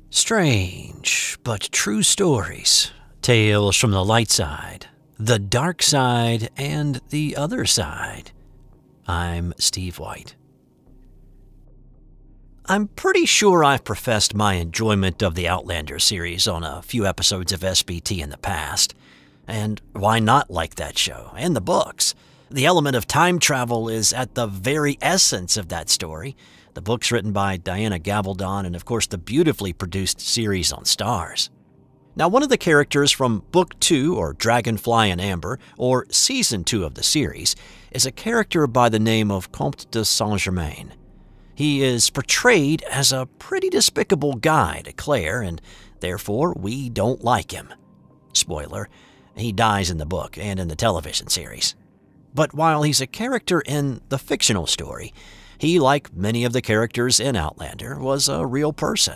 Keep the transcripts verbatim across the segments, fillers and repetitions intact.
Strange, but true stories. Tales from the light side, the dark side, and the other side. I'm Steve White. I'm pretty sure I've professed my enjoyment of the Outlander series on a few episodes of S B T in the past. And why not like that show and the books? The element of time travel is at the very essence of that story. The book's written by Diana Gabaldon, and of course the beautifully produced series on Starz. Now, one of the characters from Book two, or Dragonfly and Amber, or Season two of the series, is a character by the name of Comte de Saint-Germain. He is portrayed as a pretty despicable guy to Claire, and therefore we don't like him. Spoiler, he dies in the book and in the television series. But while he's a character in the fictional story, he, like many of the characters in Outlander, was a real person.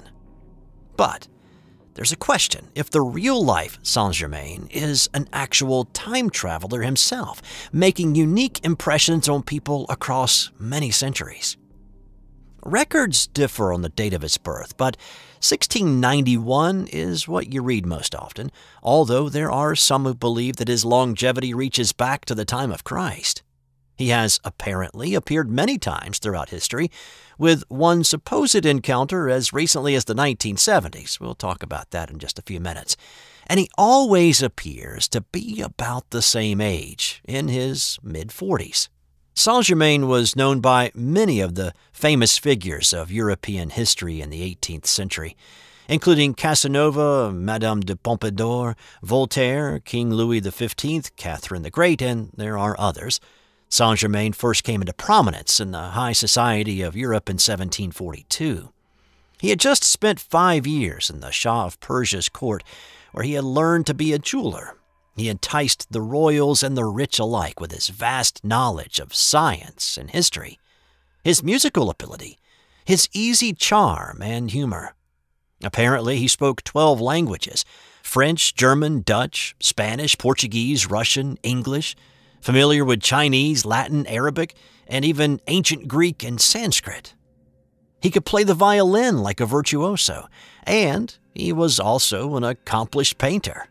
But there's a question if the real-life Saint-Germain is an actual time traveler himself, making unique impressions on people across many centuries. Records differ on the date of his birth, but sixteen ninety-one is what you read most often, although there are some who believe that his longevity reaches back to the time of Christ. He has apparently appeared many times throughout history, with one supposed encounter as recently as the nineteen seventies. We'll talk about that in just a few minutes. And he always appears to be about the same age, in his mid-forties. Saint-Germain was known by many of the famous figures of European history in the eighteenth century, including Casanova, Madame de Pompadour, Voltaire, King Louis the fifteenth, Catherine the Great, and there are others. Saint-Germain first came into prominence in the high society of Europe in seventeen forty-two. He had just spent five years in the Shah of Persia's court, where he had learned to be a jeweler. He enticed the royals and the rich alike with his vast knowledge of science and history, his musical ability, his easy charm and humor. Apparently, he spoke twelve languages: French, German, Dutch, Spanish, Portuguese, Russian, English, familiar with Chinese, Latin, Arabic, and even ancient Greek and Sanskrit. He could play the violin like a virtuoso, and he was also an accomplished painter.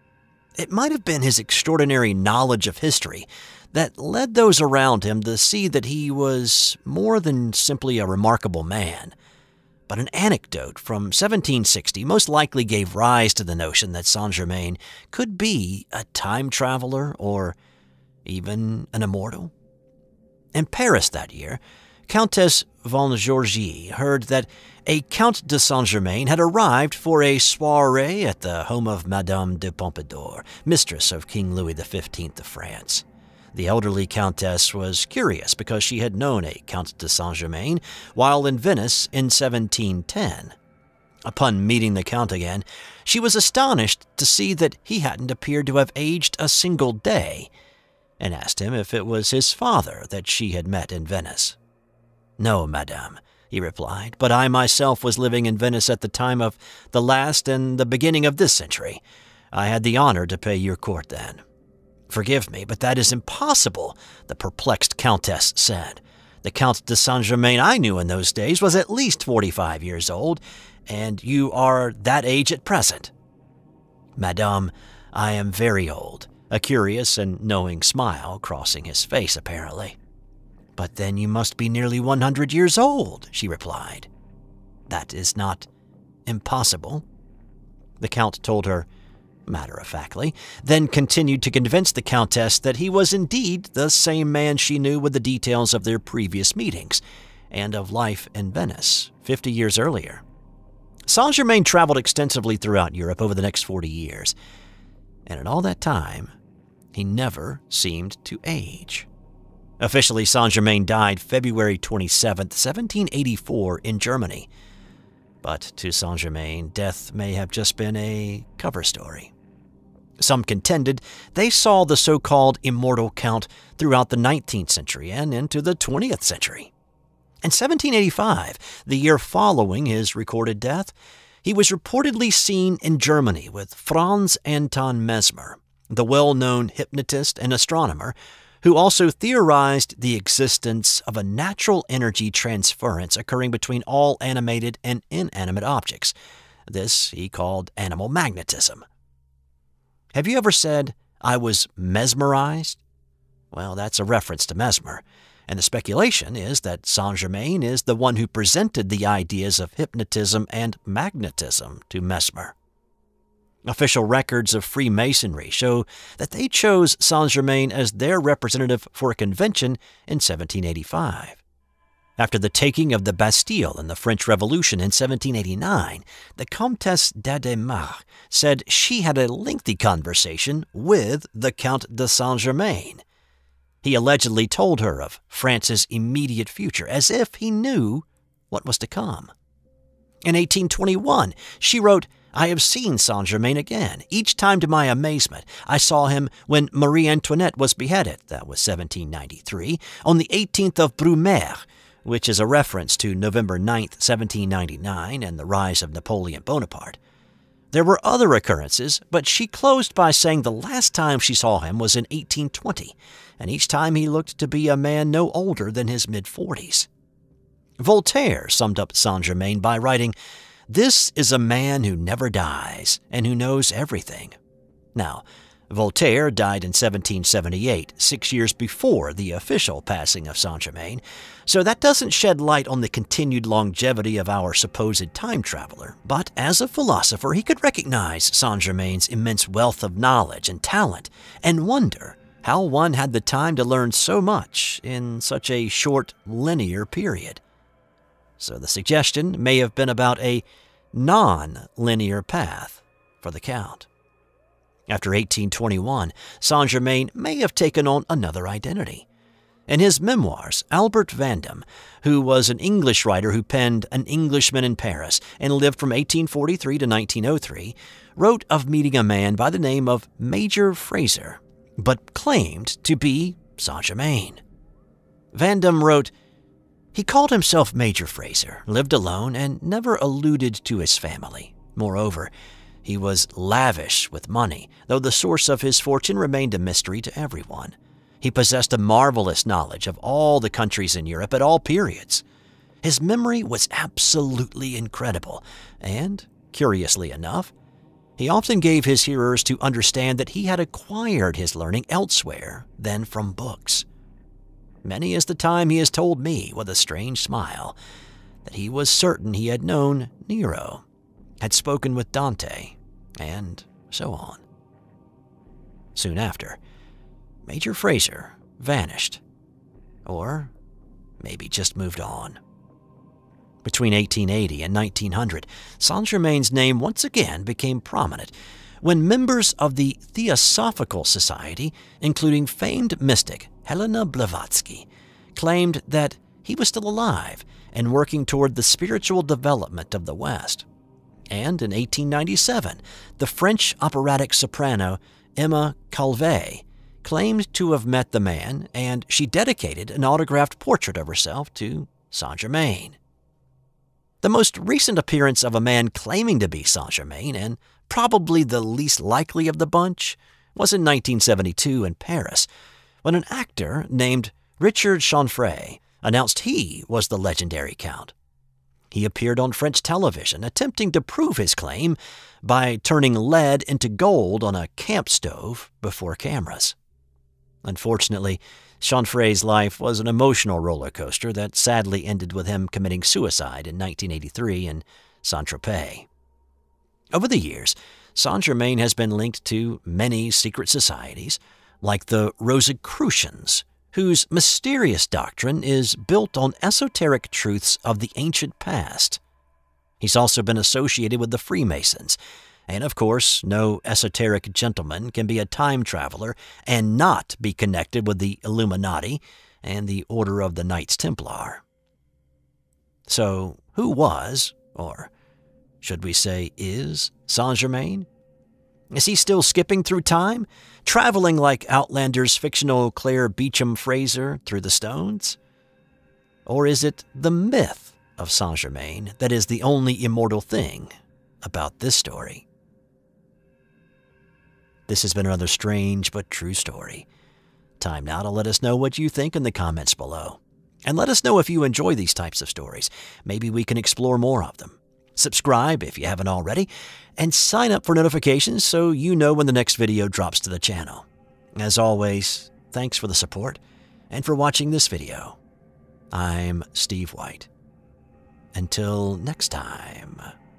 It might have been his extraordinary knowledge of history that led those around him to see that he was more than simply a remarkable man. But an anecdote from seventeen sixty most likely gave rise to the notion that Saint-Germain could be a time traveler or even an immortal. In Paris that year, Countess von Georgy heard that a Count de Saint-Germain had arrived for a soirée at the home of Madame de Pompadour, mistress of King Louis the fifteenth of France. The elderly countess was curious because she had known a Count de Saint-Germain while in Venice in seventeen ten. Upon meeting the Count again, she was astonished to see that he hadn't appeared to have aged a single day, and asked him if it was his father that she had met in Venice. "No, madame," he replied, "but I myself was living in Venice at the time of the last and the beginning of this century. I had the honor to pay your court then." "Forgive me, but that is impossible," the perplexed countess said. "The Count de Saint-Germain I knew in those days was at least forty-five years old, and you are that age at present." "Madame, I am very old," a curious and knowing smile crossing his face apparently. "But then you must be nearly one hundred years old," she replied. "That is not impossible," the Count told her matter-of-factly, then continued to convince the Countess that he was indeed the same man she knew with the details of their previous meetings and of life in Venice fifty years earlier. Saint-Germain traveled extensively throughout Europe over the next forty years, and in all that time, he never seemed to age. Officially, Saint-Germain died February twenty-seventh, seventeen eighty-four in Germany. But to Saint-Germain, death may have just been a cover story. Some contended they saw the so-called immortal Count throughout the nineteenth century and into the twentieth century. In seventeen eighty-five, the year following his recorded death, he was reportedly seen in Germany with Franz Anton Mesmer, the well-known hypnotist and astronomer, who also theorized the existence of a natural energy transference occurring between all animated and inanimate objects, This he called animal magnetism. Have you ever said, "I was mesmerized"? Well, that's a reference to Mesmer, and the speculation is that Saint-Germain is the one who presented the ideas of hypnotism and magnetism to Mesmer. Official records of Freemasonry show that they chose Saint-Germain as their representative for a convention in seventeen eighty-five. After the taking of the Bastille in the French Revolution in seventeen eighty-nine, the Comtesse d'Adhémar said she had a lengthy conversation with the Count de Saint-Germain. He allegedly told her of France's immediate future, as if he knew what was to come. In eighteen twenty-one, she wrote, "I have seen Saint-Germain again. Each time to my amazement, I saw him when Marie Antoinette was beheaded," that was seventeen ninety-three, "on the eighteenth of Brumaire," which is a reference to November ninth, seventeen ninety-nine, and the rise of Napoleon Bonaparte. There were other occurrences, but she closed by saying the last time she saw him was in eighteen twenty, and each time he looked to be a man no older than his mid-forties. Voltaire summed up Saint-Germain by writing, "This is a man who never dies and who knows everything." Now, Voltaire died in seventeen seventy-eight, six years before the official passing of Saint-Germain, so that doesn't shed light on the continued longevity of our supposed time traveler. But as a philosopher, he could recognize Saint-Germain's immense wealth of knowledge and talent and wonder how one had the time to learn so much in such a short, linear period. So the suggestion may have been about a non-linear path for the Count. After eighteen twenty-one, Saint-Germain may have taken on another identity. In his memoirs, Albert Vandam, who was an English writer who penned An Englishman in Paris and lived from eighteen forty-three to nineteen oh three, wrote of meeting a man by the name of Major Fraser, but claimed to be Saint-Germain. Vandam wrote, "He called himself Major Fraser, lived alone, and never alluded to his family. Moreover, he was lavish with money, though the source of his fortune remained a mystery to everyone. He possessed a marvelous knowledge of all the countries in Europe at all periods. His memory was absolutely incredible, and, curiously enough, he often gave his hearers to understand that he had acquired his learning elsewhere than from books. Many is the time he has told me, with a strange smile, that he was certain he had known Nero, had spoken with Dante, and so on." Soon after, Major Fraser vanished, or maybe just moved on. Between eighteen eighty and nineteen hundred, Saint-Germain's name once again became prominent when members of the Theosophical Society, including famed mystic Helena Blavatsky, claimed that he was still alive and working toward the spiritual development of the West. And in eighteen ninety-seven, the French operatic soprano Emma Calvé claimed to have met the man, and she dedicated an autographed portrait of herself to Saint-Germain. The most recent appearance of a man claiming to be Saint-Germain, and probably the least likely of the bunch, was in nineteen seventy-two in Paris, when an actor named Richard Chanfray announced he was the legendary Count. He appeared on French television attempting to prove his claim by turning lead into gold on a camp stove before cameras. Unfortunately, Chanfray's life was an emotional roller coaster that sadly ended with him committing suicide in nineteen eighty-three in Saint-Tropez. Over the years, Saint-Germain has been linked to many secret societies, like the Rosicrucians, whose mysterious doctrine is built on esoteric truths of the ancient past. He's also been associated with the Freemasons, and of course, no esoteric gentleman can be a time traveler and not be connected with the Illuminati and the Order of the Knights Templar. So, who was, or should we say is, Saint-Germain? Is he still skipping through time, traveling like Outlander's fictional Claire Beecham Fraser through the stones? Or is it the myth of Saint-Germain that is the only immortal thing about this story? This has been another strange but true story. Time now to let us know what you think in the comments below. And let us know if you enjoy these types of stories. Maybe we can explore more of them. subscribe if you haven't already, and sign up for notifications so you know when the next video drops to the channel. As always, thanks for the support and for watching this video. I'm Steve White. Until next time.